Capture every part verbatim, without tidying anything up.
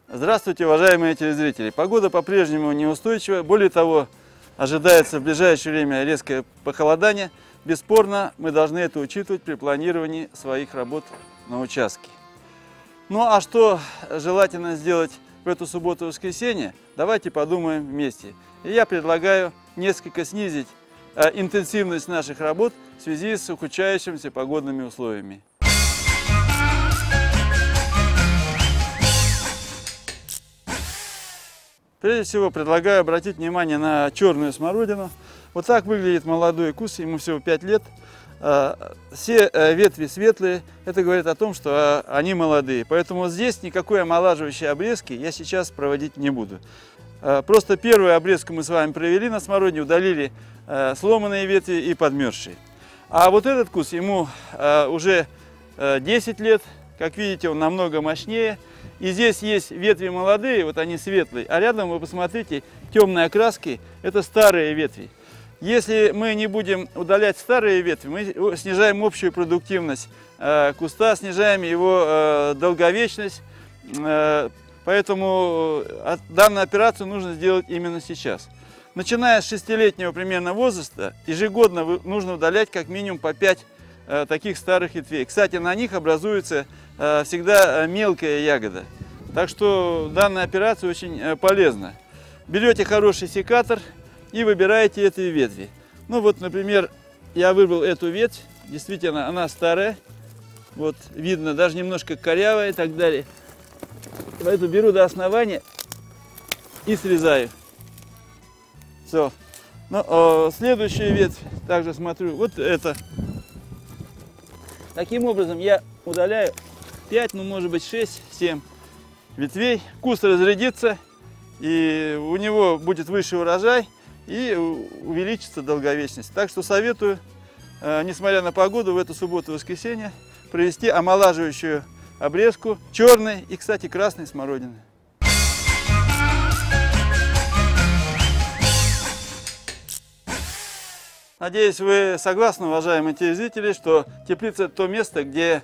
Здравствуйте, уважаемые телезрители! Погода по-прежнему неустойчива, более того, ожидается в ближайшее время резкое похолодание. Бесспорно, мы должны это учитывать при планировании своих работ на участке. Ну а что желательно сделать в эту субботу и воскресенье, давайте подумаем вместе. И я предлагаю несколько снизить э, интенсивность наших работ в связи с ухудшающимися погодными условиями. Прежде всего предлагаю обратить внимание на черную смородину. Вот так выглядит молодой куст, ему всего пять лет. Все ветви светлые, это говорит о том, что они молодые. Поэтому здесь никакой омолаживающей обрезки я сейчас проводить не буду. Просто первую обрезку мы с вами провели на смородине, удалили сломанные ветви и подмерзшие. А вот этот куст, ему уже десять лет, как видите, он намного мощнее. И здесь есть ветви молодые, вот они светлые, а рядом вы посмотрите, темные окраски, это старые ветви. Если мы не будем удалять старые ветви, мы снижаем общую продуктивность э, куста, снижаем его э, долговечность. Э, поэтому данную операцию нужно сделать именно сейчас. Начиная с шестилетнего примерно возраста, ежегодно нужно удалять как минимум по пять э, таких старых ветвей. Кстати, на них образуется э, всегда мелкая ягода. Так что данная операция очень э, полезна. Берете хороший секатор и выбираете эти ветви. Ну вот, например, я выбрал эту ветвь, действительно она старая, вот видно, даже немножко корявая и так далее. Поэтому беру до основания и срезаю. Все. Ну, э, следующую ветвь также смотрю, вот это. Таким образом я удаляю пять, ну может быть шесть-семь ветвей. Куст разрядится, и у него будет выше урожай и увеличится долговечность. Так что советую, э, несмотря на погоду, в эту субботу и воскресенье провести омолаживающую обрезку черной и, кстати, красной смородины. Надеюсь, вы согласны, уважаемые телезрители, что теплица – это то место, где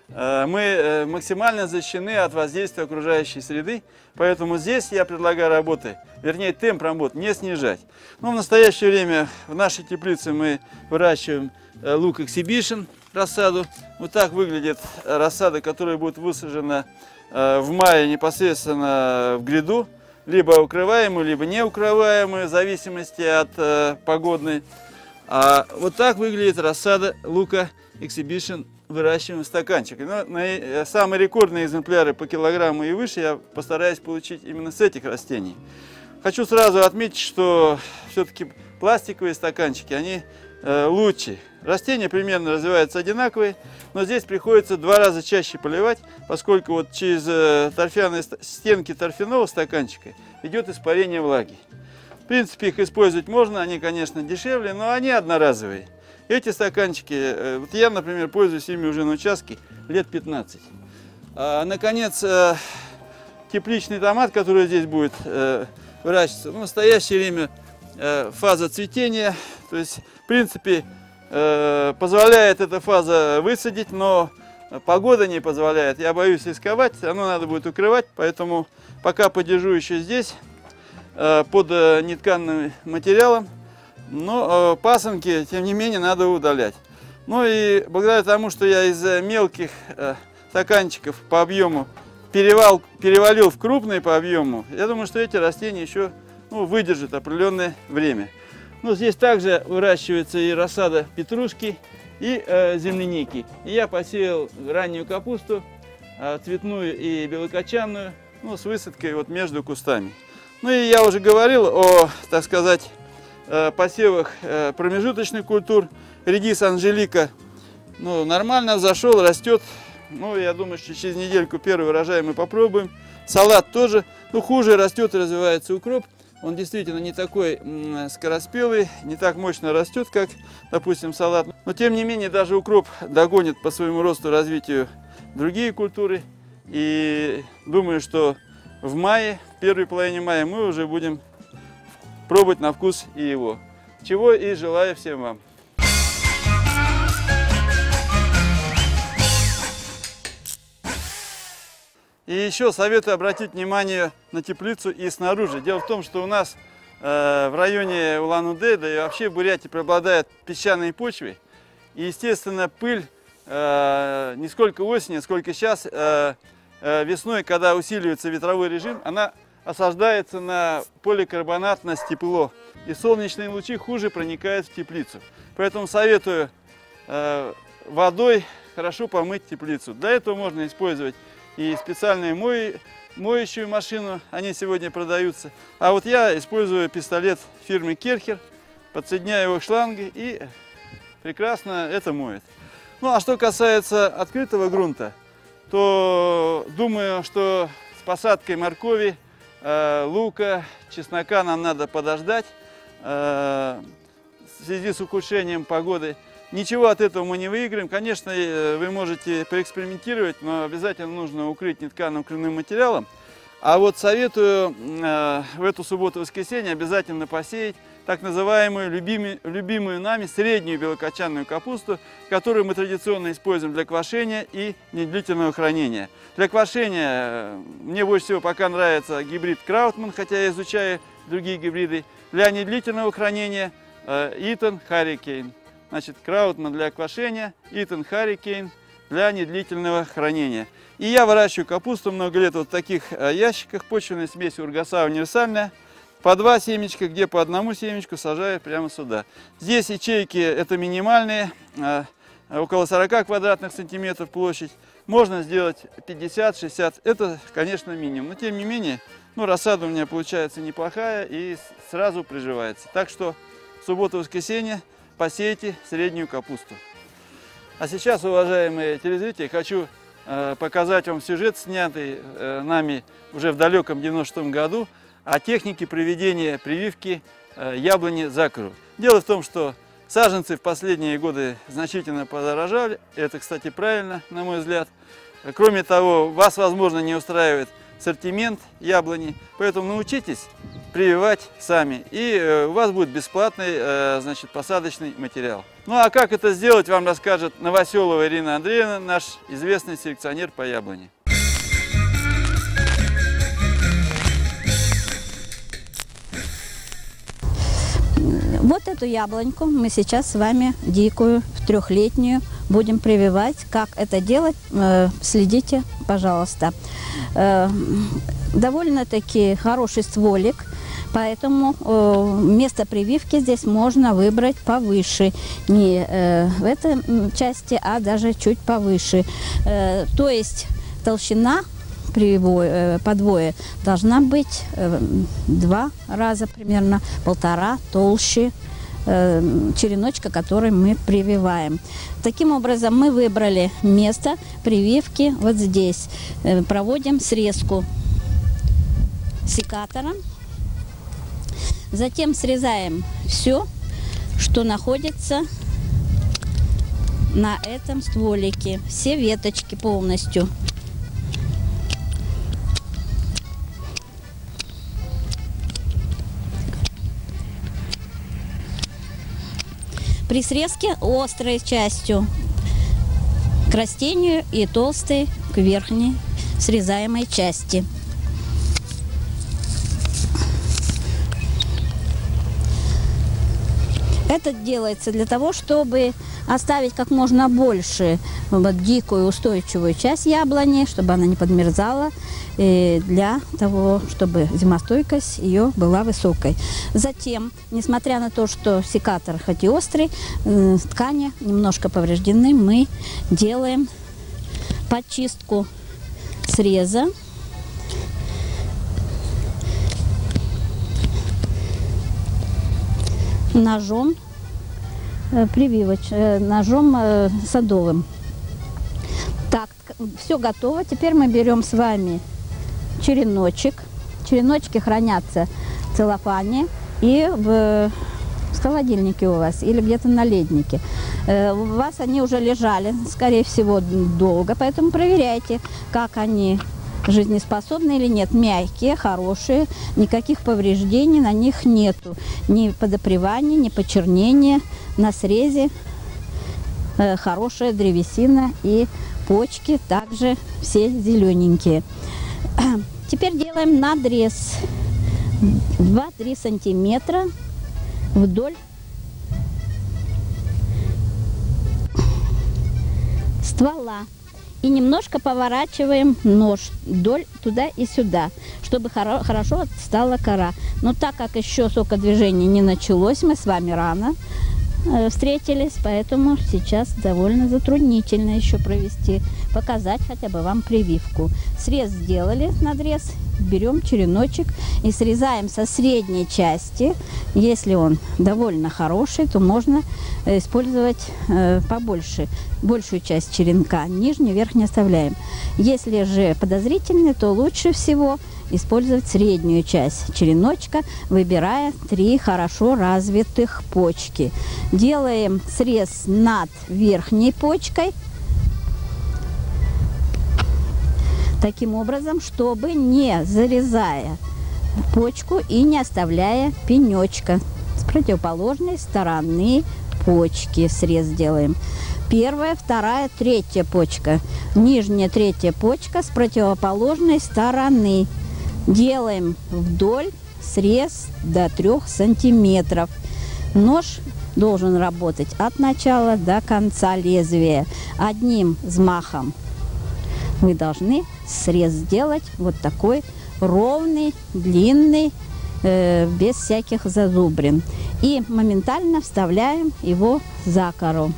мы максимально защищены от воздействия окружающей среды, поэтому здесь я предлагаю работы, вернее темп работ не снижать. Но в настоящее время в нашей теплице мы выращиваем лук Exhibition, рассаду. Вот так выглядит рассада, которая будет высажена в мае непосредственно в гряду, либо укрываемую, либо неукрываемую, в зависимости от погодной. А вот так выглядит рассада лука Exhibition, выращиваем стаканчик. Но на самые рекордные экземпляры по килограмму и выше я постараюсь получить именно с этих растений. Хочу сразу отметить, что все-таки пластиковые стаканчики, они э, лучше. Растения примерно развиваются одинаковые, но здесь приходится два раза чаще поливать, поскольку вот через э, торфяные стенки торфяного стаканчика идет испарение влаги. В принципе, их использовать можно, они, конечно, дешевле, но они одноразовые. Эти стаканчики, вот я, например, пользуюсь ими уже на участке лет пятнадцать. А, наконец, тепличный томат, который здесь будет выращиваться, в настоящее время фаза цветения. То есть, в принципе, позволяет эта фаза высадить, но погода не позволяет. Я боюсь рисковать, оно надо будет укрывать, поэтому пока подержу еще здесь под нетканным материалом. Но э, пасынки, тем не менее, надо удалять. Ну и благодаря тому, что я из мелких э, стаканчиков по объему перевал, перевалил в крупные по объему, я думаю, что эти растения еще ну, выдержат определенное время. Ну, здесь также выращивается и рассада петрушки, и э, земляники. И я посеял раннюю капусту, э, цветную и белокочанную, ну, с высадкой вот между кустами. Ну и я уже говорил о, так сказать, посевах промежуточных культур. Редис Анжелика ну, нормально взошел, растет. Ну, я думаю, что через недельку первый урожай мы попробуем. Салат тоже. Ну, хуже растет и развивается укроп. Он действительно не такой скороспелый, не так мощно растет, как, допустим, салат. Но, тем не менее, даже укроп догонит по своему росту, развитию другие культуры. И думаю, что в мае, в первой половине мая, мы уже будем пробовать на вкус и его. Чего и желаю всем вам. И еще советую обратить внимание на теплицу и снаружи. Дело в том, что у нас э, в районе Улан-Удэ, да и вообще в Бурятии преобладают песчаные почвы. И, естественно, пыль э, не сколько осенью, сколько сейчас, э, э, весной, когда усиливается ветровой режим, она осаждается на поликарбонат, на стекло. И солнечные лучи хуже проникают в теплицу. Поэтому советую э, водой хорошо помыть теплицу. Для этого можно использовать и специальную мой, моющую машину, они сегодня продаются. А вот я использую пистолет фирмы Керхер, подсоединяю его к шланге и прекрасно это моет. Ну а что касается открытого грунта, то думаю, что с посадкой моркови, э, лука, чеснока нам надо подождать э, в связи с ухудшением погоды. Ничего от этого мы не выиграем. Конечно, вы можете поэкспериментировать, но обязательно нужно укрыть нетканым крывным материалом. А вот советую э, в эту субботу-воскресенье обязательно посеять так называемую любимую, любимую нами среднюю белокочанную капусту, которую мы традиционно используем для квашения и недлительного хранения. Для квашения мне больше всего пока нравится гибрид Краутман, хотя я изучаю другие гибриды. Для недлительного хранения э, Итан Харрикейн. Значит, Краутман для квашения, Итан Харрикейн для недлительного хранения. И я выращиваю капусту много лет вот в таких ящиках. Почвенная смесь Ургаса универсальная. По два семечка, где по одному семечку сажаю прямо сюда. Здесь ячейки это минимальные, около сорока квадратных сантиметров площадь. Можно сделать пятьдесят-шестьдесят, это, конечно, минимум. Но тем не менее, ну, рассада у меня получается неплохая и сразу приживается. Так что в субботу-воскресенье посейте среднюю капусту. А сейчас, уважаемые телезрители, хочу э, показать вам сюжет, снятый э, нами уже в далеком девяносто шестом году, о технике проведения прививки э, яблони за кору. Дело в том, что саженцы в последние годы значительно подорожали. Это, кстати, правильно, на мой взгляд. Кроме того, вас, возможно, не устраивает ассортимент яблони, поэтому научитесь прививать сами, и у вас будет бесплатный, значит, посадочный материал. Ну а как это сделать, вам расскажет Новоселова Ирина Андреевна, наш известный селекционер по яблоне. Вот эту яблоньку мы сейчас с вами дикую, трехлетнюю, будем прививать. Как это делать, следите, пожалуйста. Довольно-таки хороший стволик, поэтому место прививки здесь можно выбрать повыше. Не в этой части, а даже чуть повыше. То есть толщина подвоя должна быть два раза примерно, полтора толще череночка, который мы прививаем. Таким образом мы выбрали место прививки вот здесь. Проводим срезку секатором. Затем срезаем все, что находится на этом стволике. Все веточки полностью. При срезке острой частью к растению и толстой к верхней срезаемой части. Это делается для того, чтобы оставить как можно больше вот, дикую устойчивую часть яблони, чтобы она не подмерзала, и для того, чтобы зимостойкость ее была высокой. Затем, несмотря на то, что секатор хоть и острый, ткани немножко повреждены, мы делаем подчистку среза. Ножом прививоч, ножом садовым. Так, все готово. Теперь мы берем с вами череночек. Череночки хранятся в целлофане и в, в холодильнике у вас или где-то на леднике. У вас они уже лежали, скорее всего, долго, поэтому проверяйте, как они жизнеспособны или нет. Мягкие, хорошие, никаких повреждений на них нету. Ни подопревания, ни почернения. На срезе э, хорошая древесина и почки также все зелененькие. Теперь делаем надрез два-три сантиметра вдоль ствола. И немножко поворачиваем нож вдоль туда и сюда, чтобы хоро хорошо стала кора. Но так как еще сокодвижение не началось, мы с вами рано э, встретились, поэтому сейчас довольно затруднительно еще провести, показать хотя бы вам прививку. Срез сделали, надрез, берем череночек и срезаем со средней части. Если он довольно хороший, то можно использовать э, побольше, большую часть черенка, нижний, верхний оставляем. Если же подозрительный, то лучше всего использовать среднюю часть череночка, выбирая три хорошо развитых почки. Делаем срез над верхней почкой, таким образом, чтобы не зарезая почку и не оставляя пенечка. С противоположной стороны почки срез делаем. Первая, вторая, третья почка. Нижняя третья почка с противоположной стороны. Делаем вдоль срез до трёх сантиметров. Нож должен работать от начала до конца лезвия. Одним взмахом вы должны срез сделать вот такой ровный, длинный, э, без всяких зазубрин. И моментально вставляем его за кору.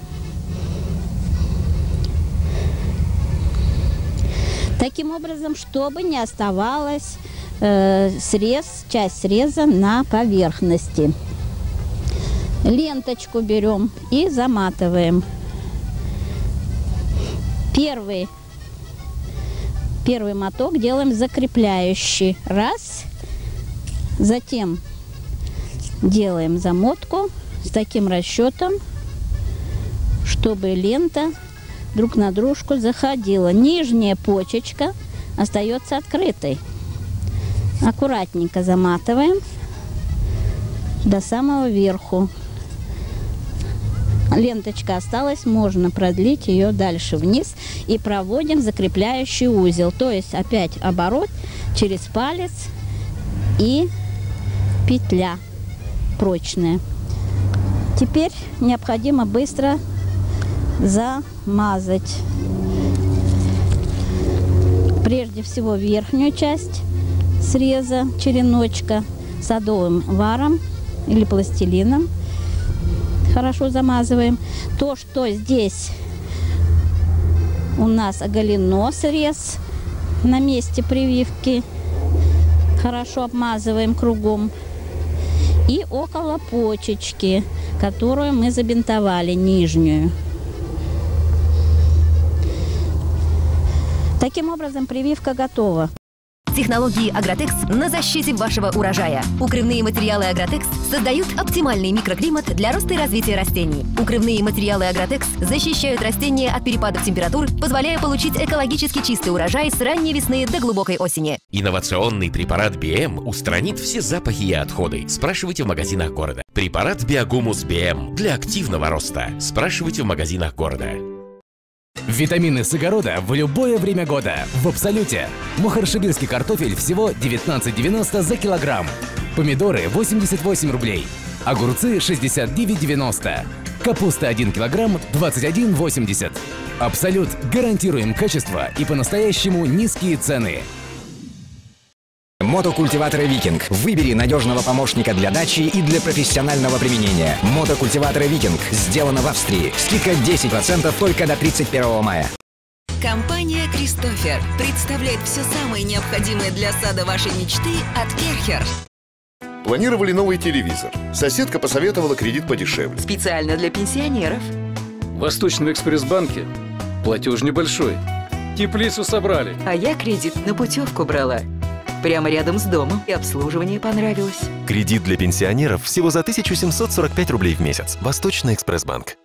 Таким образом, чтобы не оставалось э, срез, часть среза на поверхности. Ленточку берем и заматываем. Первый, первый моток делаем закрепляющий. Раз. Затем делаем замотку с таким расчетом, чтобы лента друг на дружку заходила. Нижняя почечка остается открытой. Аккуратненько заматываем до самого верху. Ленточка осталась, можно продлить ее дальше вниз и проводим закрепляющий узел. То есть опять оборот через палец и петля прочная. Теперь необходимо быстро замазать прежде всего верхнюю часть среза череночка садовым варом или пластилином. Хорошо замазываем. То, что здесь у нас оголено срез на месте прививки, хорошо обмазываем кругом. И около почечки, которую мы забинтовали, нижнюю. Таким образом, прививка готова. Технологии Агротекс на защите вашего урожая. Укрывные материалы Агротекс создают оптимальный микроклимат для роста и развития растений. Укрывные материалы Агротекс защищают растения от перепадов температур, позволяя получить экологически чистый урожай с ранней весны до глубокой осени. Инновационный препарат би эм устранит все запахи и отходы. Спрашивайте в магазинах города. Препарат Биогумус би эм для активного роста. Спрашивайте в магазинах города. Витамины с огорода в любое время года. В абсолюте. Мухоршибирский картофель всего девятнадцать девяносто за килограмм. Помидоры восемьдесят восемь рублей. Огурцы шестьдесят девять девяносто. Капуста один килограмм двадцать один восемьдесят. Абсолют. Гарантируем качество и по-настоящему низкие цены. Мотокультиваторы «Викинг». Выбери надежного помощника для дачи и для профессионального применения. Мотокультиваторы «Викинг». Сделано в Австрии. Скидка десять процентов только до тридцать первого мая. Компания «Кристофер» представляет все самое необходимое для сада вашей мечты от Керхер. Планировали новый телевизор. Соседка посоветовала кредит подешевле. Специально для пенсионеров. В Восточном экспресс-банке платеж небольшой. Теплицу собрали. А я кредит на путевку брала. Прямо рядом с домом. И обслуживание понравилось. Кредит для пенсионеров всего за тысячу семьсот сорок пять рублей в месяц. Восточный экспресс-банк.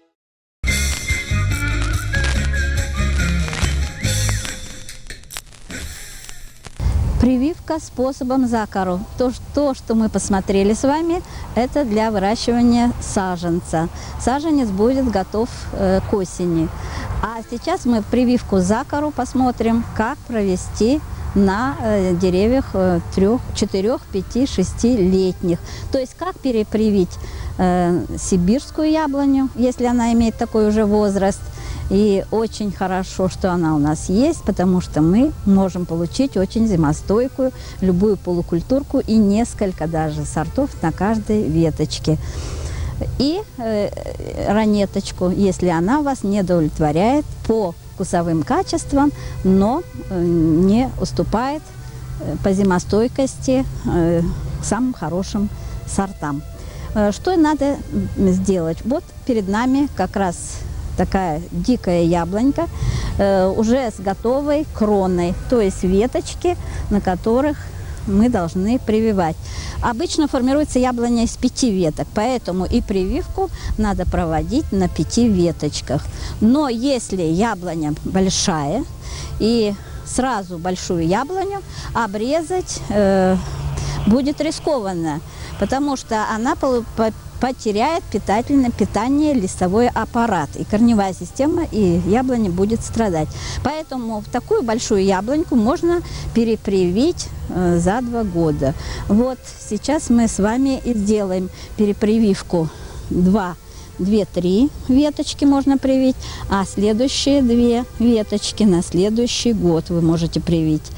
Прививка способом закору. То, то, что мы посмотрели с вами, это для выращивания саженца. Саженец будет готов э, к осени. А сейчас мы прививку закору посмотрим, как провести на э, деревьях э, трех, четырех, пяти, шестилетних. То есть как перепривить э, сибирскую яблоню, если она имеет такой уже возраст. И очень хорошо, что она у нас есть, потому что мы можем получить очень зимостойкую любую полукультурку и несколько даже сортов на каждой веточке. И э, ранеточку, если она вас не удовлетворяет по вкусовым качествам, но э, не уступает э, по зимостойкости э, самым хорошим сортам. Э, что надо сделать? Вот перед нами как раз такая дикая яблонька, э, уже с готовой кроной, то есть веточки, на которых мы должны прививать. Обычно формируется яблоня из пяти веток, поэтому и прививку надо проводить на пяти веточках. Но если яблоня большая, и сразу большую яблоню обрезать э, будет рискованно, потому что она по, по, потеряет питательное питание листовой аппарат, и корневая система, и яблоня будет страдать. Поэтому в такую большую яблоньку можно перепривить э, за два года. Вот сейчас мы с вами и сделаем перепрививку два. Две-три веточки можно привить, а следующие две веточки на следующий год вы можете привить.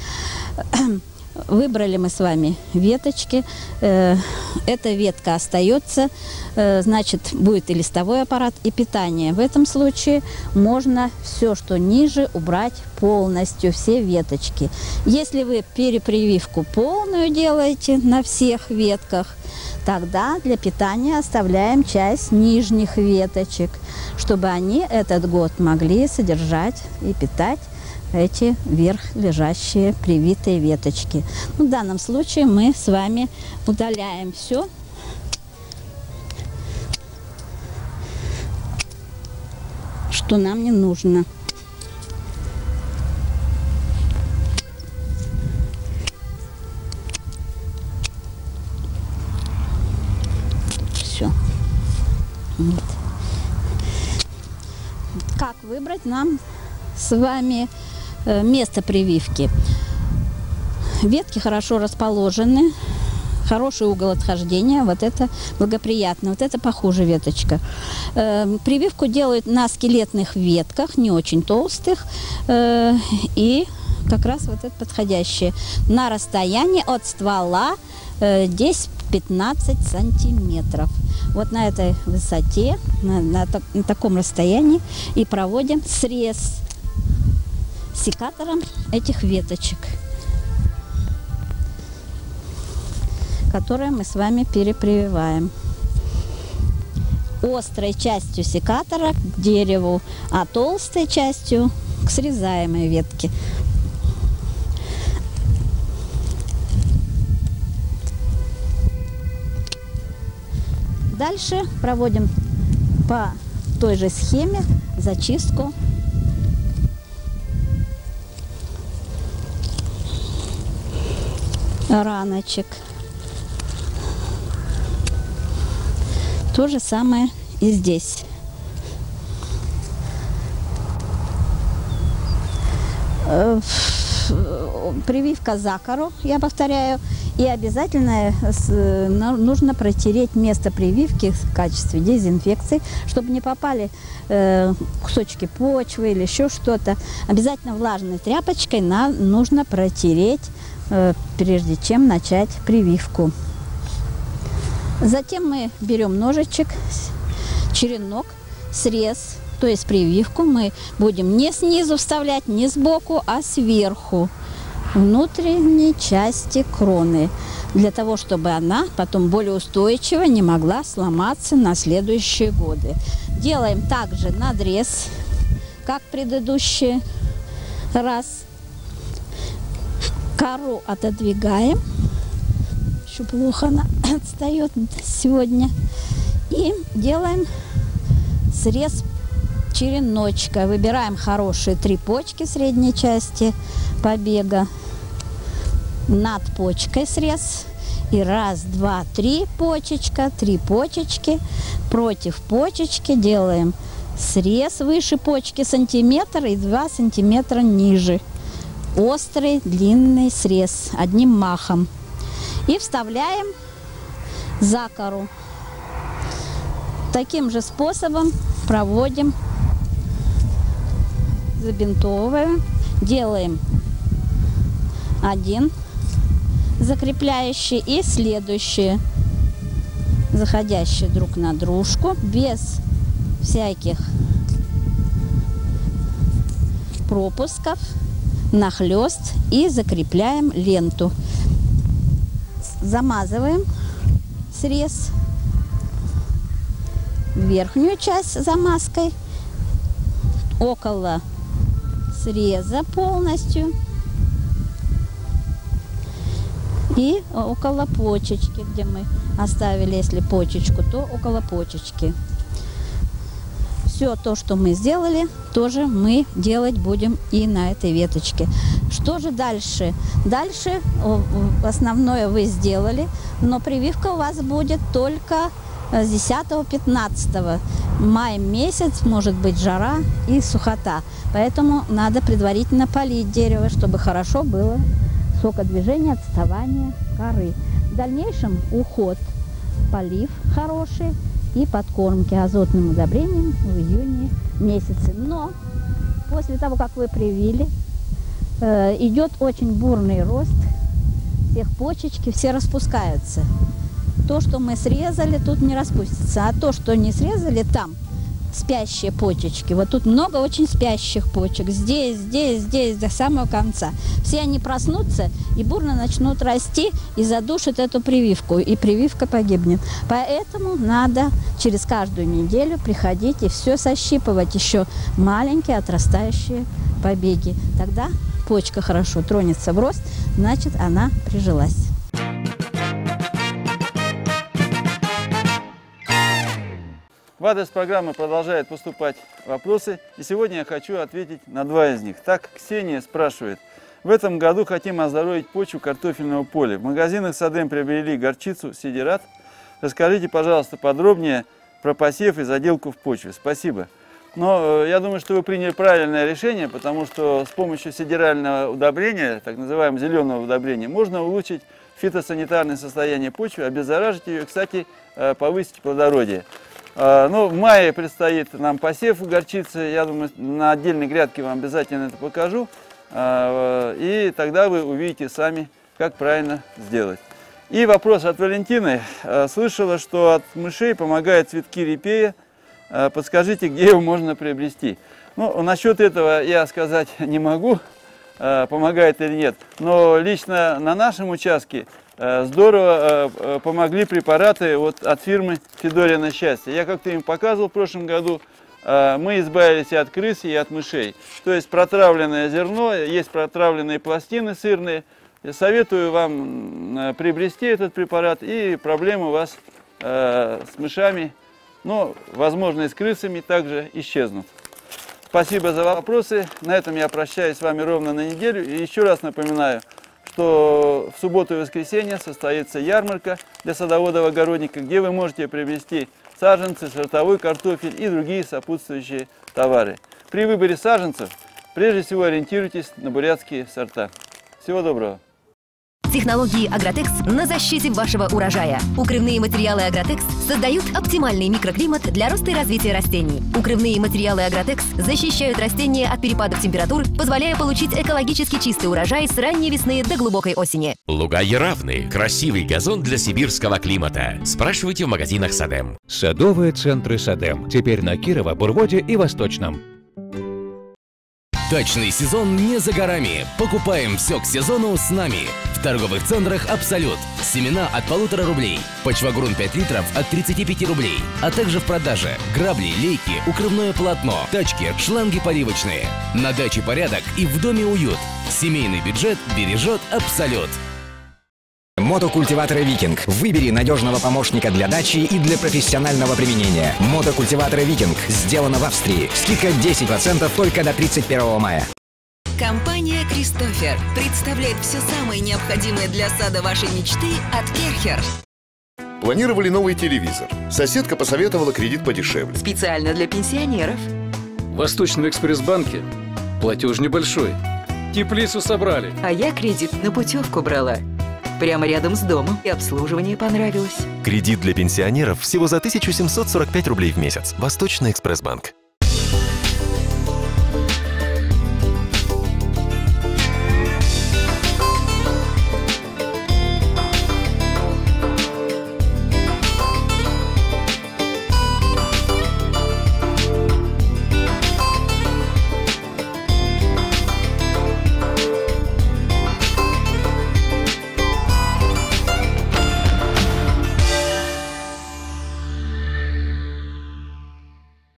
Выбрали мы с вами веточки. Эта ветка остается, значит, будет и листовой аппарат, и питание. В этом случае можно все, что ниже, убрать полностью, все веточки. Если вы перепрививку полную делаете на всех ветках, тогда для питания оставляем часть нижних веточек, чтобы они этот год могли содержать и питать эти вверх лежащие привитые веточки. В данном случае мы с вами удаляем все. Что нам не нужно. Все. Вот. Как выбрать нам с вами место прививки? Ветки хорошо расположены, хороший угол отхождения, вот это благоприятно, вот это похуже веточка. Прививку делают на скелетных ветках, не очень толстых, и как раз вот это подходящее. На расстоянии от ствола десять-пятнадцать сантиметров. Вот на этой высоте, на, на, на таком расстоянии и проводим срез секатором этих веточек, которые мы с вами перепрививаем. Острой частью секатора к дереву, а толстой частью к срезаемой ветке. Дальше проводим по той же схеме зачистку раночек. То же самое и здесь. Прививка закору, я повторяю, и обязательно нужно протереть место прививки в качестве дезинфекции, чтобы не попали кусочки почвы или еще что-то. Обязательно влажной тряпочкой нужно протереть, прежде чем начать прививку. Затем мы берем ножичек, черенок, срез, то есть прививку мы будем не снизу вставлять, не сбоку, а сверху, внутренней части кроны, для того, чтобы она потом более устойчиво не могла сломаться на следующие годы. Делаем также надрез, как в предыдущий раз. Кору отодвигаем. Еще плохо она отстает сегодня. И делаем срез череночка. Выбираем хорошие три почки средней части побега. над почкой срез. И раз, два, три почечка, три почечки. Против почечки делаем срез выше почки сантиметр и два сантиметра ниже. Острый длинный срез одним махом. И вставляем за кору. Таким же способом проводим, забинтовываем, делаем один закрепляющий и следующие, заходящие друг на дружку, без всяких пропусков, нахлест, и закрепляем ленту. Замазываем срез, верхнюю часть замазкой, около среза полностью и около почечки, где мы оставили, если почечку, то около почечки. Все то, что мы сделали, тоже мы делать будем и на этой веточке. Что же дальше? Дальше основное вы сделали, но прививка у вас будет только с десятого-пятнадцатого. Май месяц, может быть жара и сухота. Поэтому надо предварительно полить дерево, чтобы хорошо было сокодвижение, отставание коры. В дальнейшем уход, полив хороший и подкормки азотным удобрением в июне месяце. Но после того, как вы привили, э, идет очень бурный рост всех почечки, все распускаются. То, что мы срезали, тут не распустится, а то, что не срезали, там спящие почечки. Вот тут много очень спящих почек. Здесь, здесь, здесь, до самого конца. Все они проснутся и бурно начнут расти и задушат эту прививку. И прививка погибнет. Поэтому надо через каждую неделю приходить и все сощипывать. Еще маленькие отрастающие побеги. Тогда почка хорошо тронется в рост, значит, она прижилась. В адрес программы продолжают поступать вопросы, и сегодня я хочу ответить на два из них. Так, Ксения спрашивает. В этом году хотим оздоровить почву картофельного поля. В магазинах Садем приобрели горчицу Сидерат. Расскажите, пожалуйста, подробнее про посев и заделку в почве. Спасибо. Но я думаю, что вы приняли правильное решение, потому что с помощью сидерального удобрения, так называемого зеленого удобрения, можно улучшить фитосанитарное состояние почвы, обеззаражить ее и, кстати, повысить плодородие. Ну, в мае предстоит нам посев горчицы. Я думаю, на отдельной грядке вам обязательно это покажу. И тогда вы увидите сами, как правильно сделать. И вопрос от Валентины. Слышала, что от мышей помогают цветки репея. Подскажите, где его можно приобрести? Ну, насчет этого я сказать не могу, помогает или нет. Но лично на нашем участке здорово помогли препараты вот от фирмы Федорина Счастье. Я как-то им показывал в прошлом году. Мы избавились и от крыс, и от мышей. То есть протравленное зерно, есть протравленные пластины сырные. Я советую вам приобрести этот препарат, и проблемы у вас с мышами, ну, возможно, и с крысами также исчезнут. Спасибо за вопросы. На этом я прощаюсь с вами ровно на неделю. И еще раз напоминаю, что в субботу и воскресенье состоится ярмарка для садоводов-огородника, где вы можете приобрести саженцы, сортовой картофель и другие сопутствующие товары. При выборе саженцев прежде всего ориентируйтесь на бурятские сорта. Всего доброго! Технологии Агротекс на защите вашего урожая. Укрывные материалы Агротекс создают оптимальный микроклимат для роста и развития растений. Укрывные материалы Агротекс защищают растения от перепадов температур, позволяя получить экологически чистый урожай с ранней весны до глубокой осени. Луга равны. Красивый газон для сибирского климата. Спрашивайте в магазинах Садем. Садовые центры Садем. Теперь на Кирово, Бурводе и Восточном. Дачный сезон не за горами. Покупаем все к сезону с нами. В торговых центрах «Абсолют». Семена от полутора рублей. Почвагрунт пять литров от тридцати пяти рублей. А также в продаже грабли, лейки, укрывное полотно, тачки, шланги поливочные. На даче порядок и в доме уют. Семейный бюджет бережет «Абсолют». Мотокультиваторы «Викинг». Выбери надежного помощника для дачи и для профессионального применения. Мотокультиваторы «Викинг». Сделано в Австрии. Скидка десять процентов только до тридцать первого мая. Компания Кристофер представляет все самое необходимое для сада вашей мечты от Керхер. Планировали новый телевизор. Соседка посоветовала кредит подешевле. Специально для пенсионеров. В Восточном экспресс-банке платеж небольшой. Теплицу собрали. А я кредит на путевку брала. Прямо рядом с домом. И обслуживание понравилось. Кредит для пенсионеров всего за тысячу семьсот сорок пять рублей в месяц. Восточный экспресс-банк.